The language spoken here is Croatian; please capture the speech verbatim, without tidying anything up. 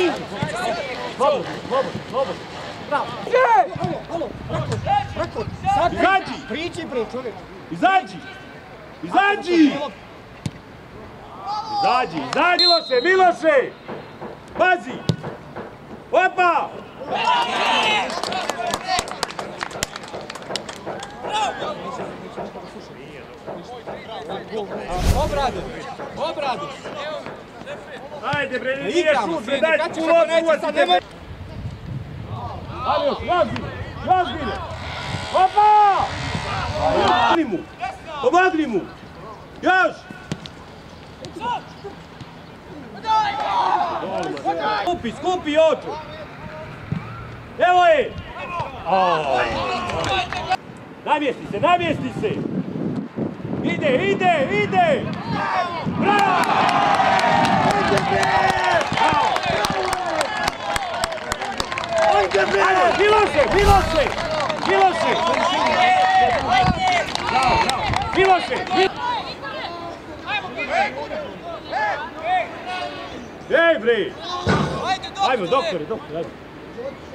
Idi! Slobodno, slobodno, slobodno. Bravo. Alo, alo, preko, sad izađi! Priči bre, čovjek. Izađi! Izađi! Izađi, izađi! Miloše, Miloše! Pazi! Opa! Obradu, obradu. Ajde bre, nije šut, bre, daj tu lopu, uvacite bre! Ajde još, Jazgine, Jazgine! Opa! Pomagni mu! Pomagni mu! Još! Skupi, skupi oču! Evo je! Namjesti se, namjesti se! Ide, ide, ide! Bravo! Miloše, Miloše! Miloše! Miloše! Ej bre! Ajmo, doktore, doktore, ajmo.